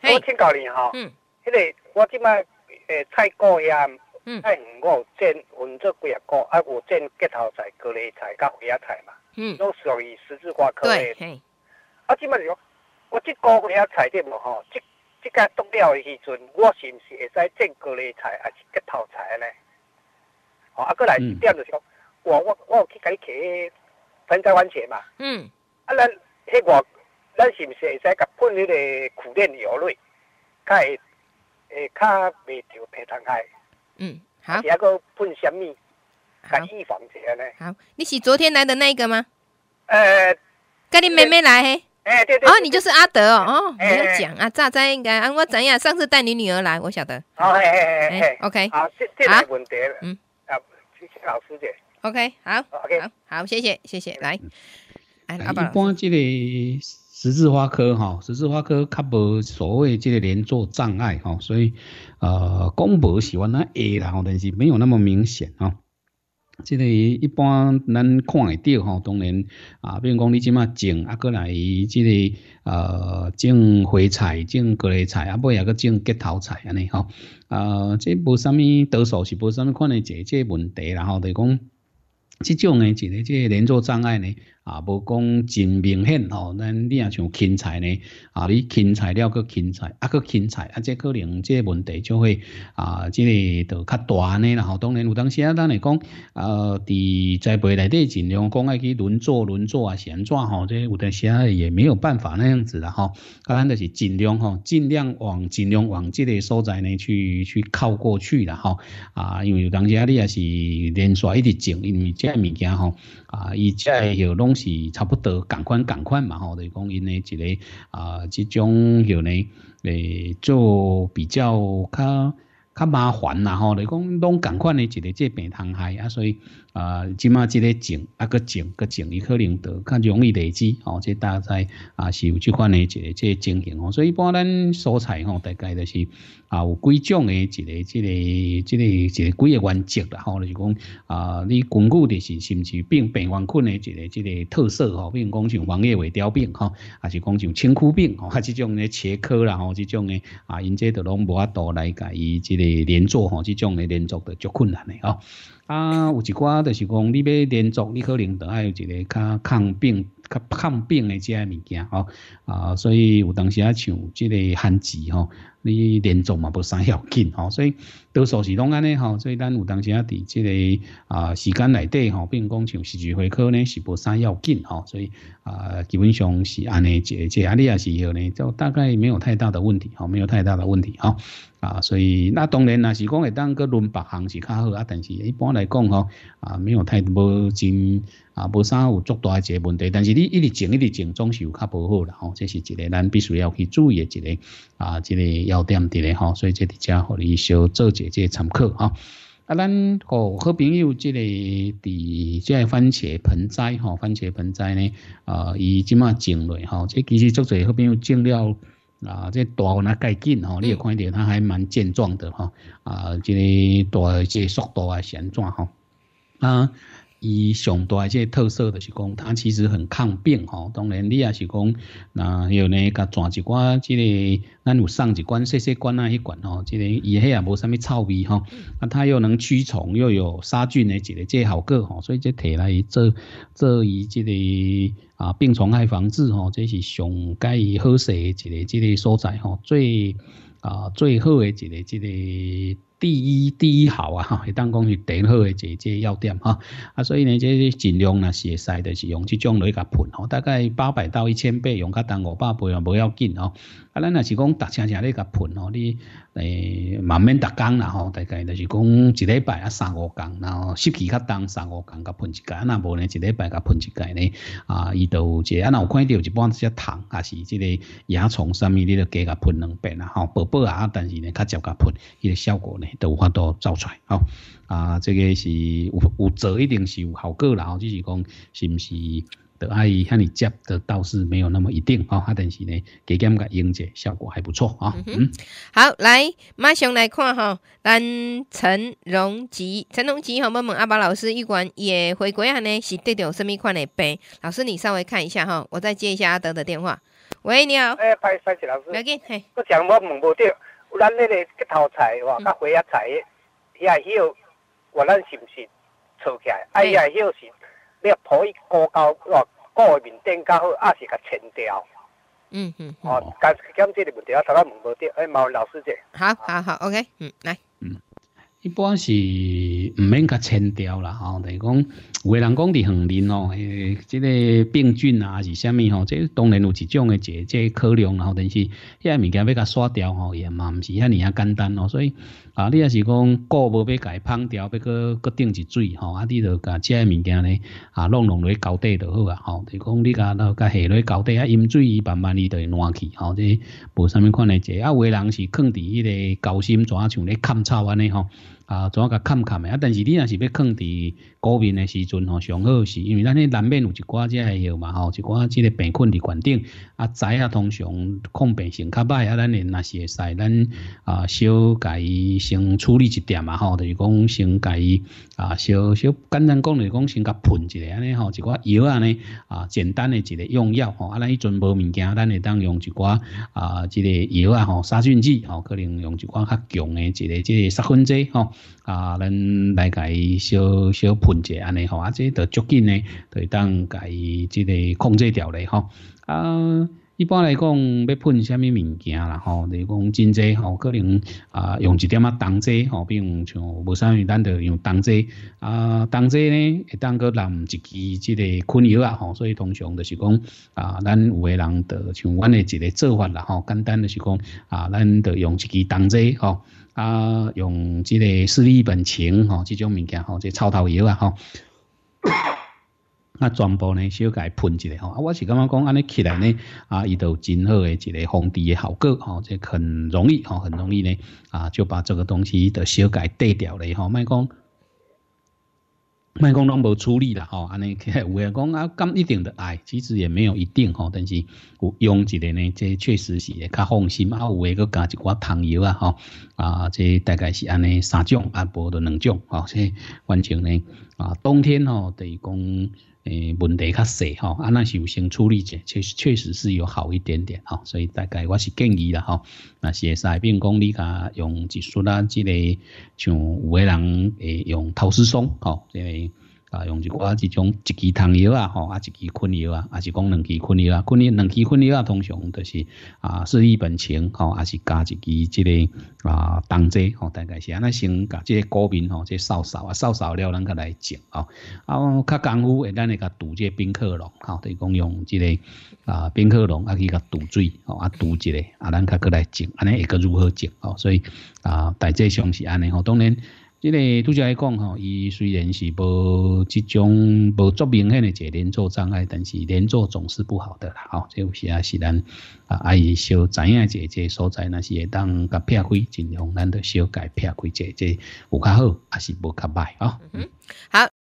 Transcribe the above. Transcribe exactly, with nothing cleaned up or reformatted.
我请教你哈，嗯，迄个我即摆诶菜果遐，嗯，菜园我有种分做几啊个，啊有种结头菜、高丽菜、甲花椰菜嘛，嗯，都属于十字花科的。对，啊，即摆是讲，我即个花菜对无吼，即即个剁了的时阵，我是毋是会使种高丽菜，还是结头菜呢？哦，啊，过来一点就是讲，我我我有去甲你摕盆栽番茄嘛，嗯，啊，咱迄外。咱是毋是会使甲喷迄个苦楝油类，较会会较袂着皮虫害？嗯，好。还个喷什么？甲预防一下呢？ 好，你是昨天来的那一个吗？ 呃， 跟你妹妹来嘿。 哎、欸，对 对, 對。哦，你就是阿德哦，哦，你有讲啊，乍在应该啊，我知影，上次带你女儿来，我晓得。 哦，嘿嘿嘿嘿 ，OK。 好，这这个问题，嗯，啊，谢谢老师姐。 OK， 好 ，OK， 好，好，谢谢，谢谢，来， 哎，一般这个十字花科哈，十字花科较无所谓这个连坐障碍哈，所以呃，讲无是原来会啦，但是没有那么明显哈。这个一般咱看会到吼，当然啊，比如讲你即马种啊，过来这个呃种花菜、种高丽菜，啊尾也个种结头菜安尼吼，啊，这无啥物，多数是无啥物款的这这问题啦吼，就是讲。这种呢，一个这个连坐障碍呢，啊，无讲真明显吼。咱你若像芹菜呢，啊，你芹菜了个芹菜，啊个芹菜，啊，这可能这个问题就会啊，这个就较大呢啦吼。当然有当时啊，咱来讲，呃，伫栽培内底尽量讲爱去轮作轮作啊，是安怎吼？这有当时啊也没有办法那样子啦吼。啊，咱就是尽量吼，尽量往尽量往这个所在呢去去靠过去啦吼。啊，因为有当时啊，你也是连续一直种，因为这物件吼啊，伊这药拢是差不多共款共款嘛吼，就是讲因的一个啊，这种药呢，诶，做比较较较麻烦啦吼，就是讲拢共款的一个这病虫害啊，所以啊，即马这个种啊个种个种，伊可能就较容易累积吼，这大概啊是有这款的一个这情形吼，所以一般咱蔬菜吼，大概就是啊有几种的一个这个这个一个几个原则啦吼，就是讲啊，你根据就是是毋是病病原菌的一个这个特色吼，比如讲像黄叶尾凋病吼，还是讲像青枯病吼，啊这种的切科啦吼，这种的啊，因这都拢无法度来甲伊这个连做吼，这种的连做的足困难的吼。啊，有一寡就是讲，你要连续，你可能就要有一个较抗病、较抗病的这些物件吼啊，所以有当时啊，像这个旱季吼，你连续嘛无啥要紧吼，所以多数是拢安尼吼，所以咱有当时啊，伫这个啊时间内底吼，比如讲像四季花科呢是无啥要紧吼，所以啊基本上是安尼，这这啊你也是有呢，就大概没有太大的问题吼，没有太大的问题吼。啊，所以那当然啦，是讲会当个轮别项是较好啊，但是一般来讲吼，啊没有太无真啊无啥有足大一个问题，但是你一直种一直种总是有较无好啦吼，这是一个咱必须要去注意的一个啊这个要点伫咧吼，所以这伫遮互你小做一个参考吼。啊，咱互好朋友这个伫这个番茄盆栽吼，番茄盆栽呢，啊伊即马种落吼，这其实足侪好朋友种了。啊，这大汉啊介紧吼，你会看到它还蛮健壮的哈。啊，这个大这个速度啊是安怎吼？啊，伊上大的这个特色就是讲，它其实很抗病吼。当然你也是讲，那有呢，甲转一寡这个，咱有送一罐细细罐啊，迄罐吼，这个伊迄也无啥物臭味吼。啊，它又能驱虫，又有杀菌的一个这效果吼，所以这摕来做做伊这个。啊，病虫害防治吼，这是上介伊好势的一个这个所在吼，最啊最好的一个这个第一第一好啊哈，会当讲是第一好的这这要点哈啊，所以呢，这尽量若是会使就是用这种来甲喷吼，大概八百到一千倍，用较重五百倍也无要紧吼。啊，咱若是讲逐车车咧甲喷吼，你诶慢慢逐工啦吼，大概就是讲一礼拜啊三五工，然后湿气较重三五工甲喷一届，啊若无呢一礼拜甲喷一届呢啊，伊都有一个啊，若有看到一般只虫，还是即个蚜虫啥物，你就加甲喷两遍啦吼，薄薄啊，但是呢较少甲喷，伊个效果呢都有法度走出来吼。啊，这个是有有做一定是有效果啦吼，只是讲是毋是？的爱和你接的倒是没有那么一定啊、哦，但是呢，给减个用者效果还不错啊、哦。嗯, 嗯， 好，来马上来看哈，咱陈荣吉，陈荣吉哈，问问阿宝老师，一管也回归啊呢，是得到什么款的病？老师你稍微看一下哈，我再接一下阿德的电话。 喂，你好。 哎，拍三七老师。 来紧，嘿。 我讲我问无着，咱那个吉头菜哇，甲花椰菜，遐叶我咱是不是炒起来？啊，遐叶是你铺伊高高哇，高面顶较好，还是甲切掉？ 嗯嗯。 哦，刚讲这个问题，我头仔问无着，哎，毛老师姐。 好好好 ，OK， 嗯，来。 嗯。一般是唔免甲切掉啦，吼，就是讲有个人讲伫园林吼，诶，即个病菌啊，是啥物吼，这当然有一种诶这这考量啦，吼，但是遐物件要甲刷掉吼，也嘛毋是遐尔啊简单咯，所以啊，你若是讲菇无要甲伊烹掉，要搁搁顶一水吼，啊，你着甲这物件咧啊弄弄落去交底就好啊，吼，就是讲你甲落甲下落去交底啊，饮水伊慢慢伊就会烂去，吼，这无啥物款诶这，啊，有个人是放伫迄个高心怎像咧砍草安尼吼。啊，怎啊甲砍砍的啊？但是你若是要放伫高面的时阵吼，上好是因为咱迄难免有一寡只个嘛吼，一寡即个病菌伫管顶啊，材啊通常抗病性较歹啊，咱若若是会使咱啊小甲伊先处理一点嘛吼，就是讲先甲伊啊小小简单讲就是讲先甲喷一下安尼吼，一寡药啊呢啊简单的一个用药吼，啊咱迄阵无物件，咱会当用一寡啊即个药啊吼，杀菌剂吼，可能用一寡较强的一个即个杀菌剂吼。啊，咱来甲伊小小喷者安尼吼，啊，这着足紧呢，就会当甲伊即个控制掉咧吼。啊，一般来讲要喷啥物物件啦吼，就是讲真济吼，可能啊用一点仔冬剂吼，比如像无啥物，咱着用冬剂啊，冬剂呢会当个淋一支即个菌药啊吼，所以通常就是讲啊，咱有个人着像阮的一个做法啦吼，简单就是讲啊，咱着用一支冬剂吼。啊，用即个斯利本嗪吼，即种物件吼，即草头药啊吼，啊全部呢小甲伊喷一下吼，啊我是感觉讲安尼起来呢，啊伊都有真好的一个防治的效果吼，这很容易吼，很容易呢啊就把这个东西的小甲伊逮掉咧吼，莫讲。莫讲拢无处理啦吼，安尼有个人讲啊，咁一定的爱，其实也没有一定吼，但是有用一个呢，这确实是会较放心啊。有个佮加一寡汤药啊吼，啊，这大概是安尼三种啊，无就两种吼，这反正呢啊，冬天吼，等于讲诶问题较细吼，啊那是有先处理者，确确实是有好一点点吼，所以大概我是建议啦吼，那是会使比如讲你甲用一束啊，即个像有个人会用陶斯松吼，即个。啊，用一寡即种一支汤药啊，吼，啊一支菌药啊，还是讲两支菌药啊，菌药两支菌药啊，通常就是啊斯利本嗪吼，还是加一支即个啊冬剂吼，大概是安尼先甲即个果面吼，即扫扫啊，扫扫了咱甲来浸吼，啊较功夫诶，咱会甲涂即个冰克龙吼，就是讲用即个啊冰克龙啊去甲涂水吼，啊涂一个啊，咱较过来浸，安尼会个如何浸吼，所以啊大致上是安尼吼，当然。这个拄则来讲吼，伊虽然是无即种无足明显的一个连坐障碍，但是连坐总是不好的啦，吼，这有时啊是咱啊爱小知影一个这个所在，若是会当甲撇开，尽量咱着小解撇开，这这有较好，还是无较歹吼。 嗯，好，